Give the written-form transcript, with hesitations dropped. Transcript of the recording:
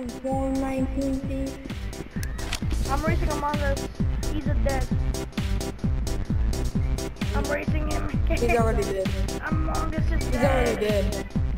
119 feet. I'm racing amogus. He's a dead. I'm racing him. He's already dead. Amogus is He's dead. already dead.